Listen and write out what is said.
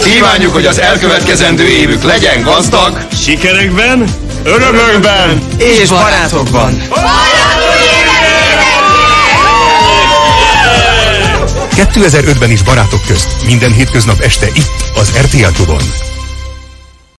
Kívánjuk, hogy az elkövetkezendő évük legyen gazdag, sikerekben, örömökben és barátokban. 2005-ben is barátok közt, minden hétköznap este itt, az RTL Klubon.